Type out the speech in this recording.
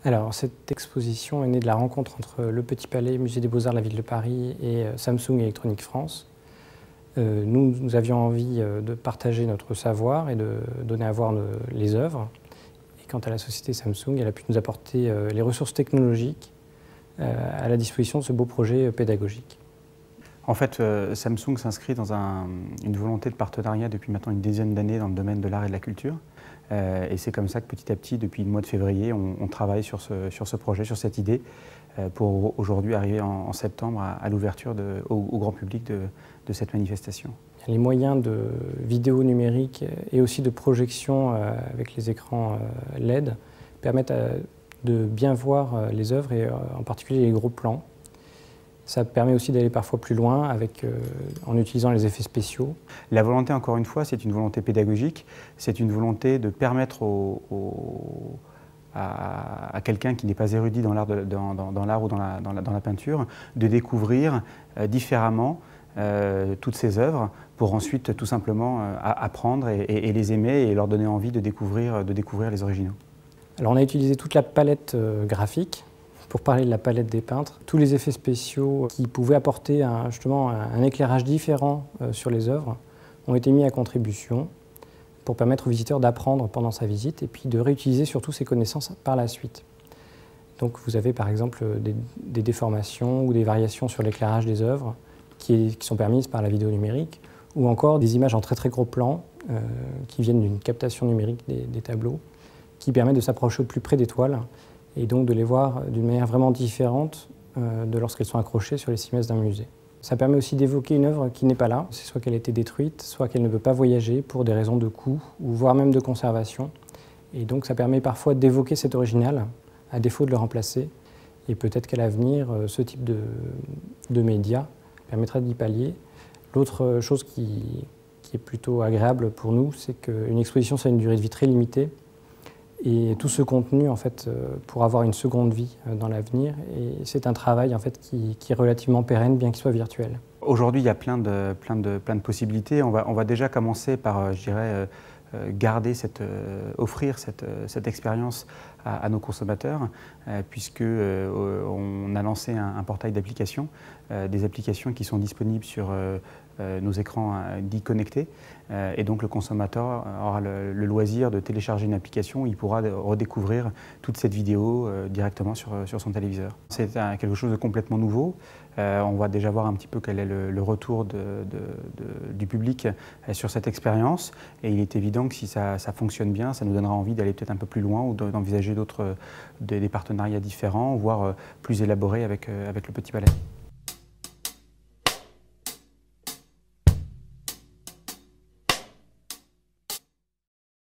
Alors, cette exposition est née de la rencontre entre le Petit Palais, Musée des Beaux-Arts de la Ville de Paris et Samsung Electronics France. Nous avions envie de partager notre savoir et de donner à voir les œuvres. Et quant à la société Samsung, elle a pu nous apporter les ressources technologiques à la disposition de ce beau projet pédagogique. En fait, Samsung s'inscrit dans une volonté de partenariat depuis maintenant une dizaine d'années dans le domaine de l'art et de la culture. Et c'est comme ça que petit à petit, depuis le mois de février, on travaille sur ce projet, sur cette idée, pour aujourd'hui arriver en septembre à l'ouverture au grand public de cette manifestation. Les moyens de vidéo numérique et aussi de projection avec les écrans LED permettent de bien voir les œuvres et en particulier les gros plans. Ça permet aussi d'aller parfois plus loin en utilisant les effets spéciaux. La volonté, encore une fois, c'est une volonté pédagogique, c'est une volonté de permettre à quelqu'un qui n'est pas érudit dans l'art ou dans la peinture de découvrir différemment toutes ces œuvres pour ensuite tout simplement apprendre et les aimer et leur donner envie de découvrir les originaux. Alors on a utilisé toute la palette graphique. Pour parler de la palette des peintres, tous les effets spéciaux qui pouvaient apporter justement un éclairage différent sur les œuvres ont été mis à contribution pour permettre au visiteur d'apprendre pendant sa visite et puis de réutiliser surtout ses connaissances par la suite. Donc vous avez par exemple des déformations ou des variations sur l'éclairage des œuvres qui sont permises par la vidéo numérique ou encore des images en très gros plan qui viennent d'une captation numérique des tableaux qui permettent de s'approcher au plus près des toiles et donc de les voir d'une manière vraiment différente de lorsqu'elles sont accrochées sur les cimaises d'un musée. Ça permet aussi d'évoquer une œuvre qui n'est pas là, c'est soit qu'elle a été détruite, soit qu'elle ne peut pas voyager pour des raisons de coût, ou voire même de conservation. Et donc ça permet parfois d'évoquer cet original, à défaut de le remplacer. Et peut-être qu'à l'avenir, ce type de média permettra d'y pallier. L'autre chose qui est plutôt agréable pour nous, c'est qu'une exposition, ça a une durée de vie très limitée. Et tout ce contenu, en fait, pour avoir une seconde vie dans l'avenir. Et c'est un travail en fait, qui est relativement pérenne, bien qu'il soit virtuel. Aujourd'hui, il y a plein de possibilités. On va déjà commencer par, je dirais, offrir cette expérience à nos consommateurs, puisqu'on a lancé un portail d'applications, des applications qui sont disponibles sur nos écrans dits connectés. Et donc le consommateur aura le loisir de télécharger une application où il pourra redécouvrir toute cette vidéo directement sur son téléviseur. C'est quelque chose de complètement nouveau. On va déjà voir un petit peu quel est le retour du public sur cette expérience. Et il est évident que si ça fonctionne bien, ça nous donnera envie d'aller peut-être un peu plus loin ou d'envisager des partenariats différents, voire plus élaborés avec le Petit Palais.